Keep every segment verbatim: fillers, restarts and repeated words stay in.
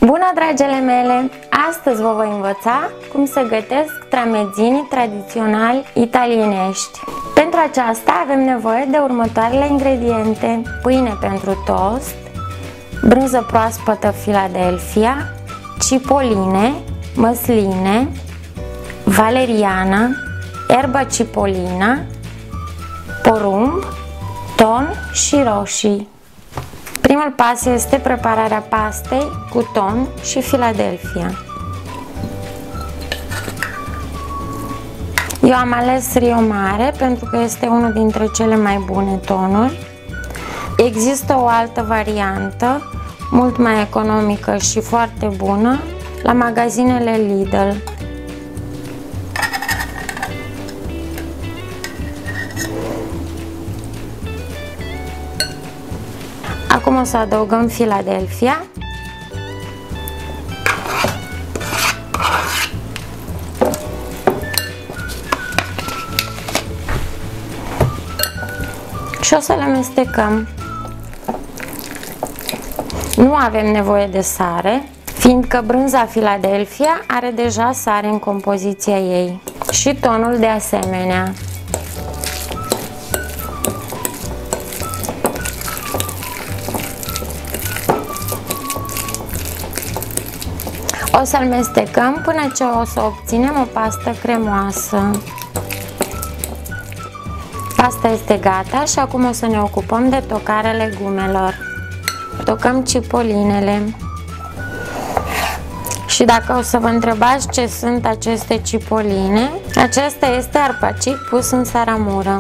Bună, dragele mele! Astăzi vă voi învăța cum să gătesc tramezzini tradiționali italienești. Pentru aceasta avem nevoie de următoarele ingrediente: pâine pentru toast, brânză proaspătă Philadelphia, cipoline, măsline, valeriana, erba cipollina, porumb, ton și roșii. Primul pas este prepararea pastei cu ton și Philadelphia. Eu am ales Rio Mare pentru că este unul dintre cele mai bune tonuri. Există o altă variantă, mult mai economică și foarte bună, la magazinele Lidl. Acum o să adăugăm Philadelphia. Și o să le amestecăm. Nu avem nevoie de sare, fiindcă brânza Philadelphia are deja sare în compoziția ei. Și tonul de asemenea. O să amestecăm până ce o să obținem o pastă cremoasă. Pasta este gata și acum o să ne ocupăm de tocarea legumelor. Tocăm cipolinele. Și dacă o să vă întrebați ce sunt aceste cipoline, acesta este arpacic pus în saramură.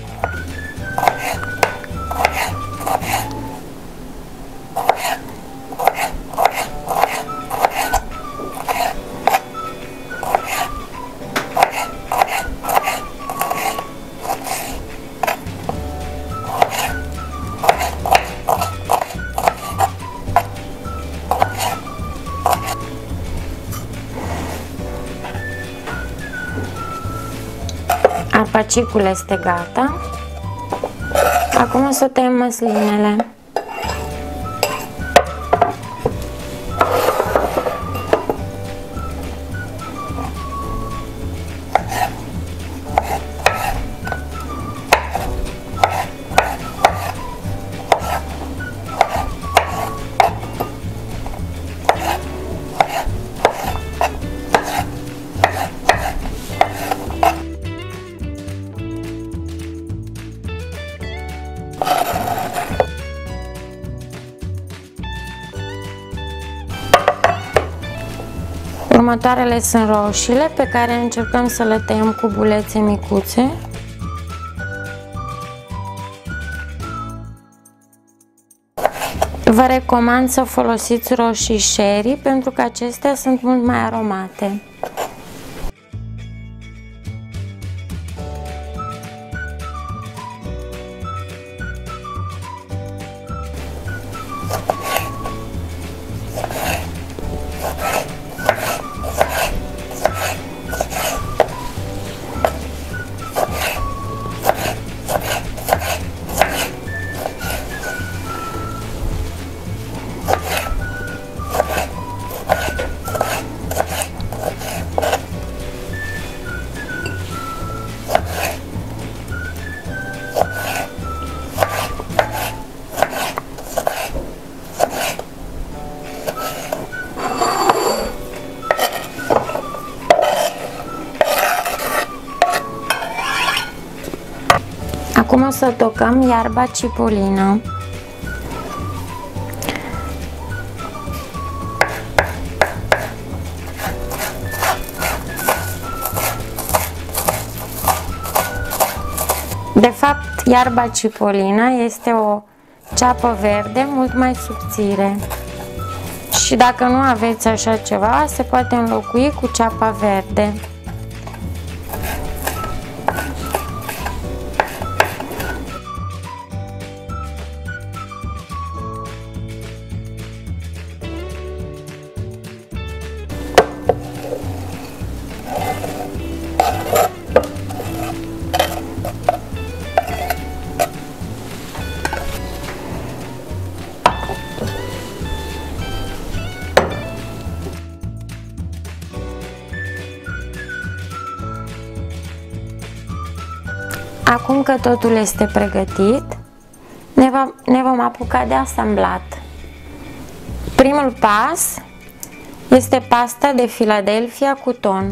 Arpacicul este gata. Acum o să tăiem măslinele. Următoarele sunt roșiile, pe care încercăm să le tăiem cu bulețe micuțe. Vă recomand să folosiți roșii sherry pentru că acestea sunt mult mai aromate. Acum o să tocăm iarba cipolină. De fapt, iarba cipolină este o ceapă verde mult mai subțire. Și dacă nu aveți așa ceva, se poate înlocui cu ceapa verde. Acum că totul este pregătit, ne, va, ne vom apuca de asamblat. Primul pas este pasta de Philadelphia cu ton.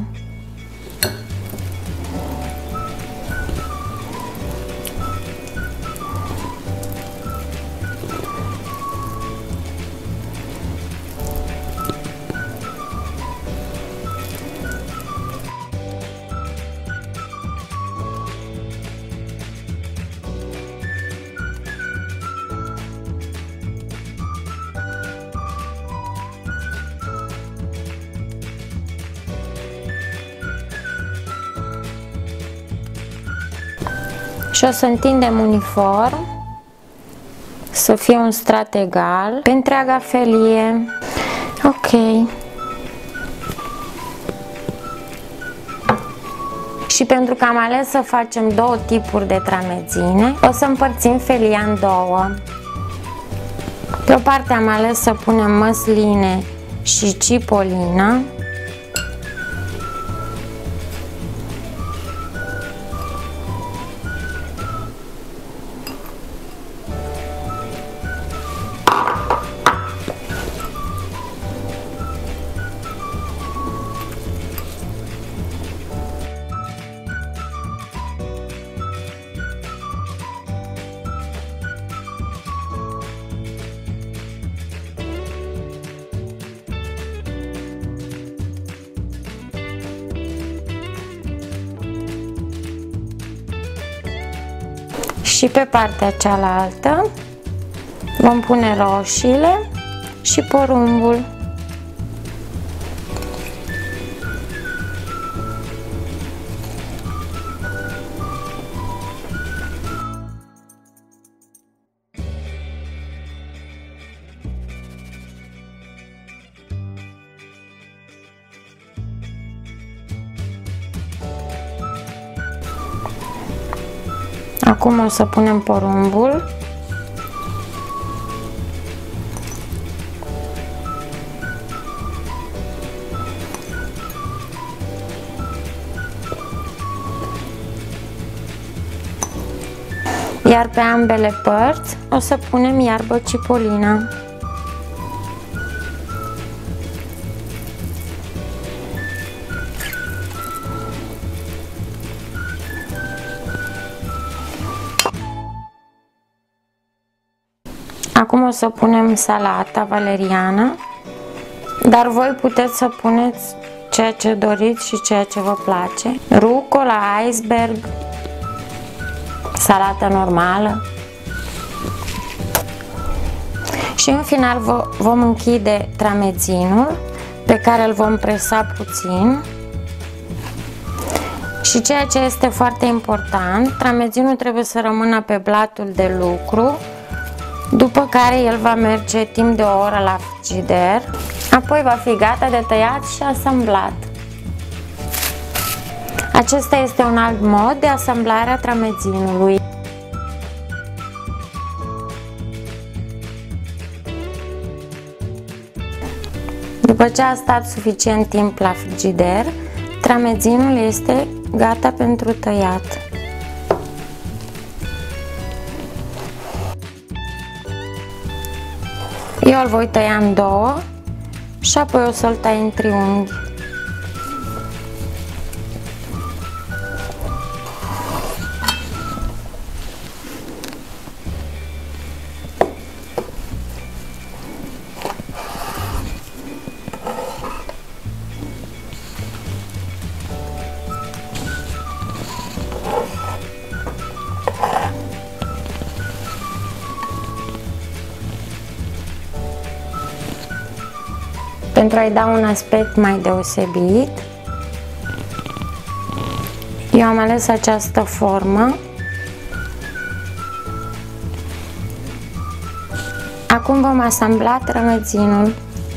Și o să întindem uniform, să fie un strat egal pe întreaga felie. Ok. Și pentru că am ales să facem două tipuri de tramezine, o să împărțim felia în două. Pe o parte am ales să punem măsline și cipolină. Și pe partea cealaltă vom pune roșiile și porumbul. Acum o să punem porumbul. Iar pe ambele părți o să punem iarbă cipolina. Acum o să punem salata valeriană, dar voi puteți să puneți ceea ce doriți și ceea ce vă place. Rucola, iceberg, salată normală. Și în final vom închide tramezinul, pe care îl vom presa puțin. Și ceea ce este foarte important, tramezinul trebuie să rămână pe blatul de lucru, după care el va merge timp de o oră la frigider, apoi va fi gata de tăiat și asamblat. Acesta este un alt mod de asamblare a tramezinului. După ce a stat suficient timp la frigider, tramezinul este gata pentru tăiat. Eu îl voi tăia în două și apoi o să-l tai în triunghi. Pentru a-i da un aspect mai deosebit, eu am ales această formă. Acum vom asambla tramezinul.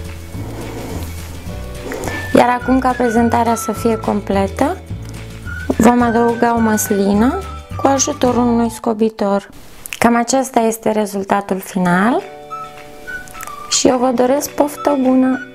Iar acum, ca prezentarea să fie completă, vom adăuga o măslină cu ajutorul unui scobitor. Cam acesta este rezultatul final și eu vă doresc poftă bună!